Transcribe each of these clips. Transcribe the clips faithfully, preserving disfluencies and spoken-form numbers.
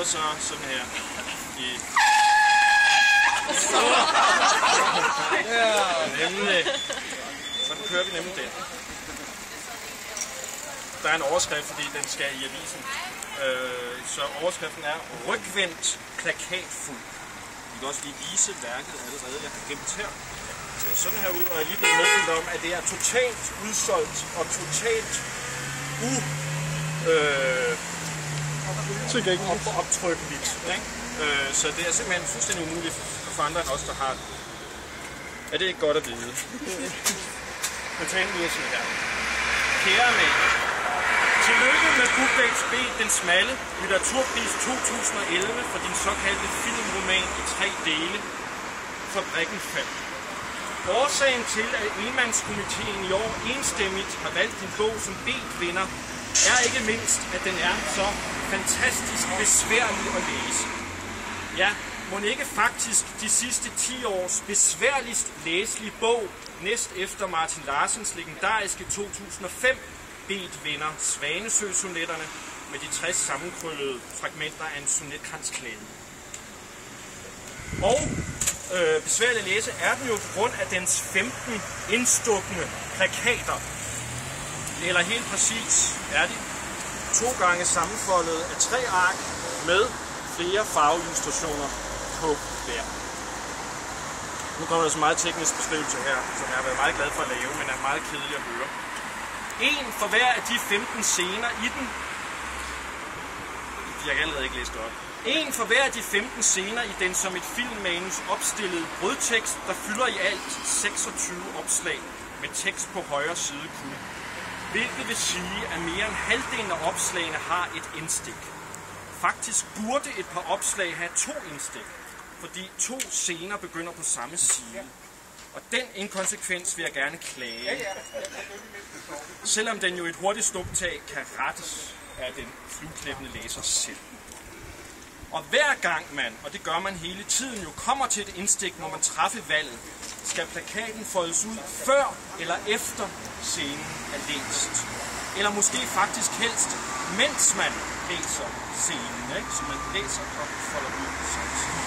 så sådan her i... Ja, nemlig. Sådan kører vi nemlig den. Der er en overskrift, fordi den skal i avisen. Øh, så overskriften er rygvendt plakatfuld. Vi kan også lige vise værket allerede, jeg har gemt her. Det ser sådan her ud, og jeg er lige blevet meddelt om, at det er totalt udsolgt og totalt u... Øh, op, optrykkeligt. Øh, så det er simpelthen fuldstændig umuligt for andre end os, der har det. Er det ikke godt at vide? Men tag en ud og sådan her. Kære med. Tillykke med Bugdahls B, Den Smalle, litteraturpris to tusind og elleve for din såkaldte filmroman i tre dele, Fabrikken faldt. Årsagen til, at enmandskomiteen i år enstemmigt har valgt din bog som B-vinder, er ikke mindst, at den er så fantastisk besværlig at læse. Ja, må ikke faktisk de sidste ti års besværligst læselige bog, næst efter Martin Larsens legendariske to tusind og fem B-vinder Svanesø-sonetterne med de tres sammenkrøllede fragmenter af en sonetkransklæde. Og øh, besværlig at læse er den jo på grund af dens femten indstukne plakater. Eller helt præcis er de to gange sammenfoldet af tre ark med flere farveillustrationer på hver. Nu kommer der så meget teknisk beskrivelse her, som jeg har været meget glad for at lave, men er meget kedelig at høre. En for hver af de femten scener i den. Jeg kan allerede ikke læse det op. En for hver af de femten scener i den som et filmmanus opstillede brødtekst, der fylder i alt seksogtyve opslag med tekst på højre side kun. Hvilket vil sige, at mere end halvdelen af opslagene har et indstik. Faktisk burde et par opslag have to indstik, fordi to scener begynder på samme side. Og den inkonsekvens vil jeg gerne klage. Selvom den jo i et hurtigt snuptag kan rettes af den flueklippende læser selv. Og hver gang man, og det gør man hele tiden, jo kommer til et indstik, når man træffer valget, skal plakaten foldes ud før eller efter scenen er læst. Eller måske faktisk helst, mens man læser scenen, ikke? Så man læser og folder ud samtidig.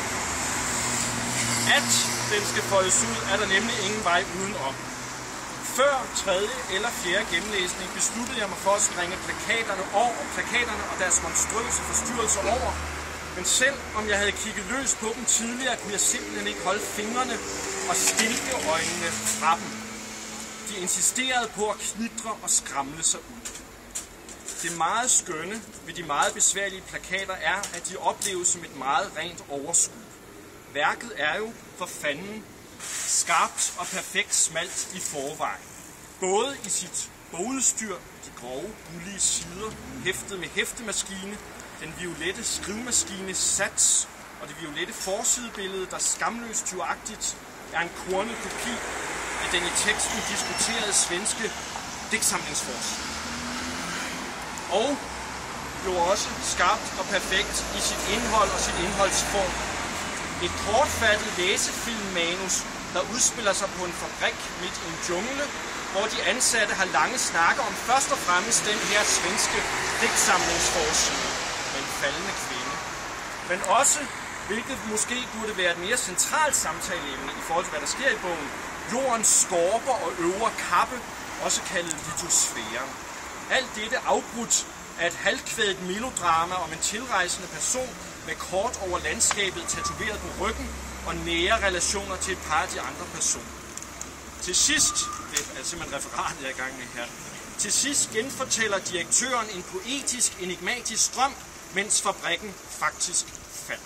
At den skal foldes ud, er der nemlig ingen vej udenom. Før tredje eller fjerde gennemlæsning besluttede jeg mig for at springe plakaterne over, plakaterne og deres monstrøse forstyrrelser over. Men selv om jeg havde kigget løs på dem tidligere, kunne jeg simpelthen ikke holde fingrene og stilke øjnene fra dem. De insisterede på at knitre og skramle sig ud. Det meget skønne ved de meget besværlige plakater er, at de opleves som et meget rent overskud. Værket er jo, for fanden, skarpt og perfekt smalt i forvejen. Både i sit bogudstyr, de grove, gullige sider, hæftet med hæftemaskine, den violette skrivemaskine Sats og det violette forsidebillede, der skamløst tyvagtigt er en kornet kopi af den i teksten diskuterede svenske digtsamlingsforside. Og jo også skarpt og perfekt i sit indhold og sit indholdsform. Et kortfattet læsefilmmanus, der udspiller sig på en fabrik midt i en jungle, hvor de ansatte har lange snakke om først og fremmest den her svenske digtsamlingsforside med en faldende kvinde. Men også, hvilket måske burde være et mere centralt samtaleemne i forhold til, hvad der sker i bogen, jordens skorper og øvre kappe, også kaldet litosfæren. Alt dette afbrudt af et halvkvædet melodrama om en tilrejsende person med kort over landskabet tatoveret på ryggen og nære relationer til et par af de andre personer. Til sidst, det er simpelthen referatet, jeg er i gang med her, til sidst genfortæller direktøren en poetisk, enigmatisk drøm, mens fabrikken faktisk falder.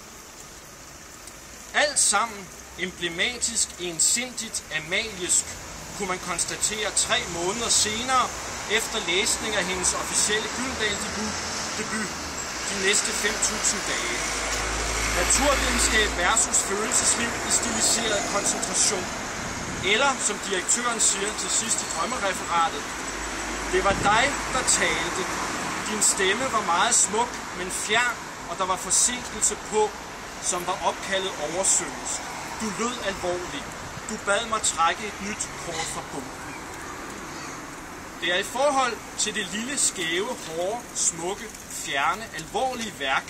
Alt sammen emblematisk, ensindigt, amaliesk, kunne man konstatere tre måneder senere, efter læsning af hendes officielle Gyldendal-debut, debut, de næste fem tusind dage. Naturvidenskab versus følelsesliv i stiliseret koncentration. Eller, som direktøren siger til sidst i drømmereferatet, det var dig, der talte. Din stemme var meget smuk, men fjern, og der var forsinkelse på, som var opkaldet oversøgelsk. Du lød alvorlig. Du bad mig trække et nyt kort fra bunken. Det er i forhold til det lille, skæve, hårde, smukke, fjerne, alvorlige værk,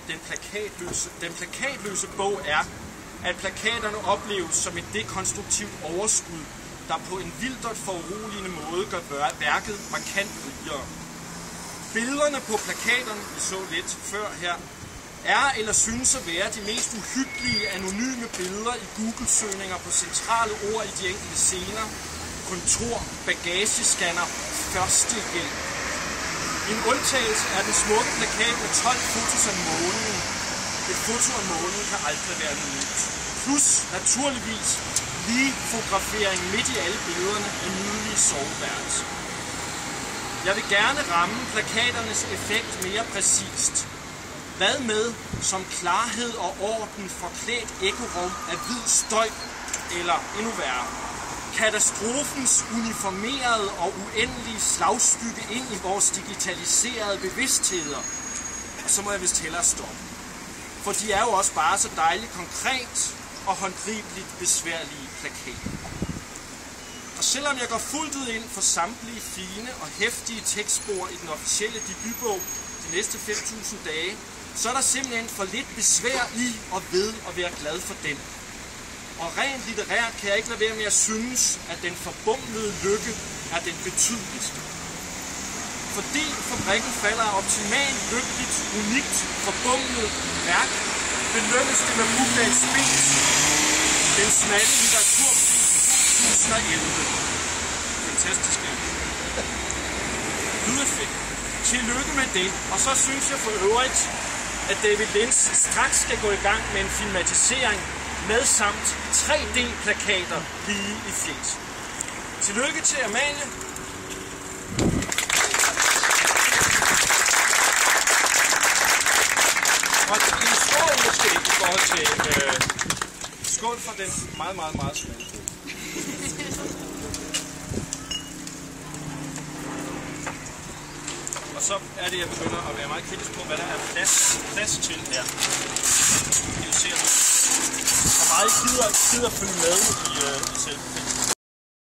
den plakatløse, den plakatløse bog er, at plakaterne opleves som et dekonstruktivt overskud, der på en vildt og foruroligende måde gør værket markant rigere. Billederne på plakaterne, vi så lidt før her, er eller synes at være de mest uhyggelige anonyme billeder i Google-søgninger på centrale ord i de enkelte scener: kontor, bagagescanner, førstehjælp. En undtagelse er den smukke plakat med tolv fotos af månen. Et foto af månen kan aldrig være anonymt. Plus naturligvis lige fotografering midt i alle billederne af nydelige soveværelser. Jeg vil gerne ramme plakaternes effekt mere præcist. Hvad med som klarhed og orden forklædt ekorum af hvid støj, eller endnu værre, katastrofens uniformerede og uendelige slagstykke ind i vores digitaliserede bevidstheder. Og så må jeg vist hellere stoppe. For de er jo også bare så dejligt konkret og håndgribeligt besværlige plakater. Og selvom jeg går fuldt ud ind for samtlige fine og heftige tekstspor i den officielle debutbog de næste fem tusind dage, så er der simpelthen for lidt besvær i og ved at være glad for den. Og rent litterært kan jeg ikke lade være med at synes, at den forbumlede lykke er den betydeligste. Fordi fabrikken falder af optimalt, lykkeligt, unikt, forbumlet værk, belønnes det med Bukdal Spils, den smalle litteraturpris to tusind og elleve. Fantastisk, ja. Lydeffekt. Tillykke med det. Og så synes jeg for øvrigt, at David Lynch straks skal gå i gang med en filmatisering med samt tre D-plakater lige i flet. Tillykke til Amalie. Og en skål måske i forhold til øh, skål for den meget, meget, meget smalle. Og så er det, jeg begynder at være meget kritisk på, hvad der er plads, plads til her. I ser det. Og meget gider, gider følge med i, øh, i selve